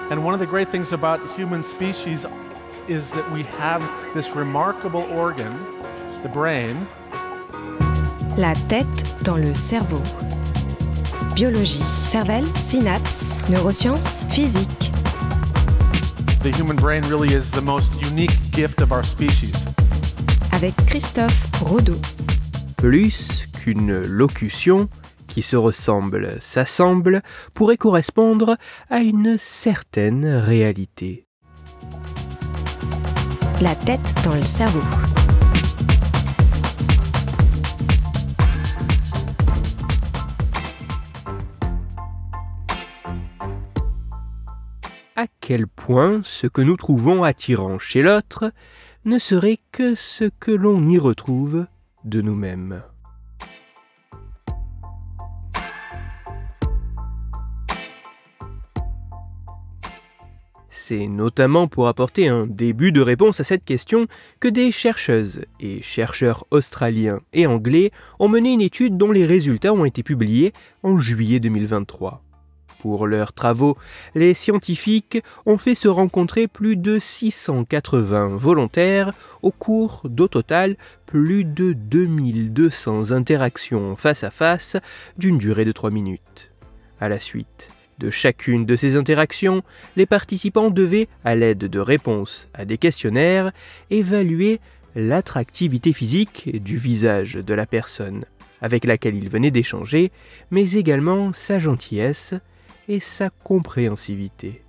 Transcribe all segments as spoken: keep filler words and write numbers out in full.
And one of the great things about human species is that we have this remarkable organ, the brain. La tête dans le cerveau. Biologie, cervelle, synapses, neurosciences, physique. The human brain really is the most unique gift of our species. Avec Christophe Rodeau. Plus qu'une locution qui se ressemble, s'assemble, pourrait correspondre à une certaine réalité. La tête dans le cerveau. À quel point ce que nous trouvons attirant chez l'autre ne serait que ce que l'on y retrouve de nous-mêmes. C'est notamment pour apporter un début de réponse à cette question que des chercheuses et chercheurs australiens et anglais ont mené une étude dont les résultats ont été publiés en juillet deux mille vingt-trois. Pour leurs travaux, les scientifiques ont fait se rencontrer plus de six cent quatre-vingts volontaires au cours d'au total plus de deux mille deux cents interactions face à face d'une durée de trois minutes. À la suite de chacune de ces interactions, les participants devaient, à l'aide de réponses à des questionnaires, évaluer l'attractivité physique du visage de la personne avec laquelle ils venaient d'échanger, mais également sa gentillesse et sa compréhensivité.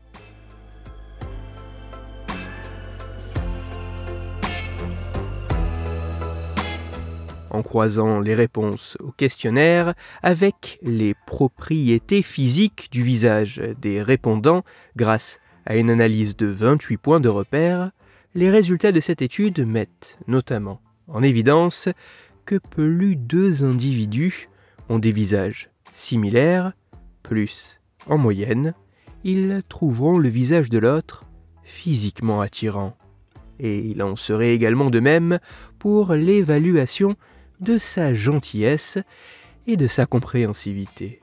En croisant les réponses au questionnaire avec les propriétés physiques du visage des répondants grâce à une analyse de vingt-huit points de repère, les résultats de cette étude mettent notamment en évidence que plus deux individus ont des visages similaires, plus en moyenne, ils trouveront le visage de l'autre physiquement attirant. Et il en serait également de même pour l'évaluation de sa gentillesse et de sa compréhensivité.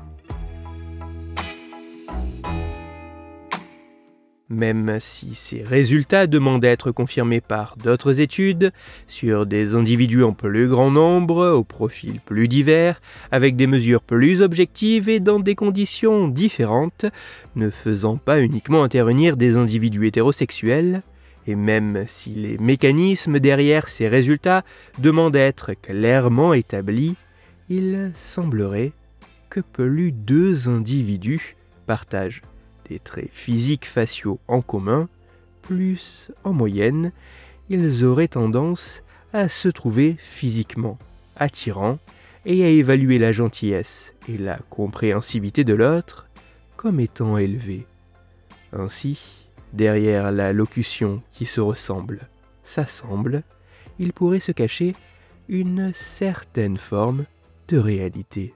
Même si ces résultats demandent à être confirmés par d'autres études, sur des individus en plus grand nombre, aux profils plus divers, avec des mesures plus objectives et dans des conditions différentes, ne faisant pas uniquement intervenir des individus hétérosexuels, et même si les mécanismes derrière ces résultats demandent à être clairement établis, il semblerait que plus deux individus partagent des traits physiques faciaux en commun, plus en moyenne, ils auraient tendance à se trouver physiquement attirants et à évaluer la gentillesse et la compréhensivité de l'autre comme étant élevées. Ainsi, derrière la locution qui se ressemble, s'assemble, il pourrait se cacher une certaine forme de réalité.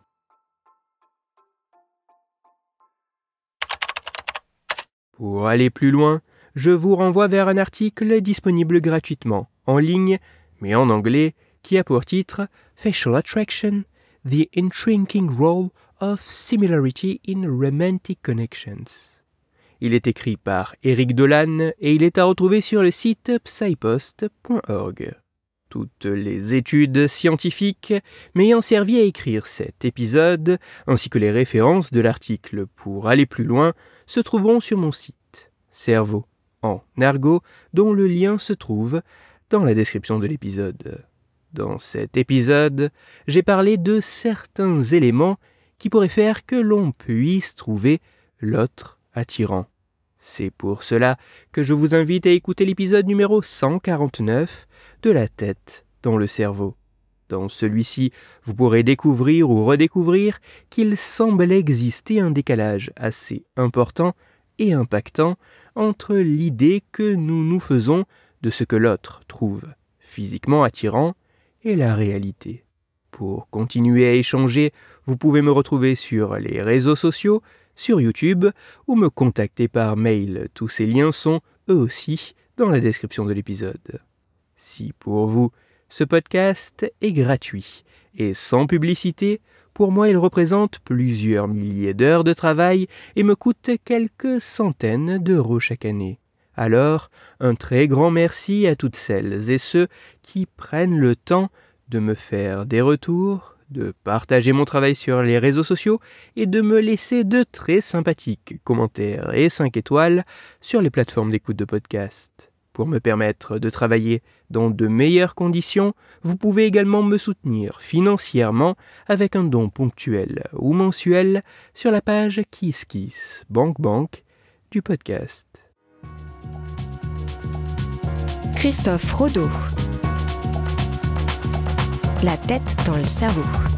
Pour aller plus loin, je vous renvoie vers un article disponible gratuitement, en ligne, mais en anglais, qui a pour titre « Facial Attraction, the Intriguing Role of Similarity in Romantic Connections ». Il est écrit par Eric Dolan et il est à retrouver sur le site psypost point org. Toutes les études scientifiques m'ayant servi à écrire cet épisode, ainsi que les références de l'article pour aller plus loin, se trouveront sur mon site, Cerveau en argot, dont le lien se trouve dans la description de l'épisode. Dans cet épisode, j'ai parlé de certains éléments qui pourraient faire que l'on puisse trouver l'autre attirant. C'est pour cela que je vous invite à écouter l'épisode numéro cent quarante-neuf de La tête dans le cerveau. Dans celui-ci, vous pourrez découvrir ou redécouvrir qu'il semble exister un décalage assez important et impactant entre l'idée que nous nous faisons de ce que l'autre trouve physiquement attirant et la réalité. Pour continuer à échanger, vous pouvez me retrouver sur les réseaux sociaux, sur YouTube ou me contacter par mail. Tous ces liens sont, eux aussi, dans la description de l'épisode. Si pour vous, ce podcast est gratuit et sans publicité, Pour moi, il représente plusieurs milliers d'heures de travail et me coûte quelques centaines d'euros chaque année. Alors, un très grand merci à toutes celles et ceux qui prennent le temps de me faire des retours, de partager mon travail sur les réseaux sociaux et de me laisser de très sympathiques commentaires et cinq étoiles sur les plateformes d'écoute de podcast. Pour me permettre de travailler dans de meilleures conditions, vous pouvez également me soutenir financièrement avec un don ponctuel ou mensuel sur la page KissKiss Bank Bank du podcast. Christophe Rodeau. La tête dans le cerveau.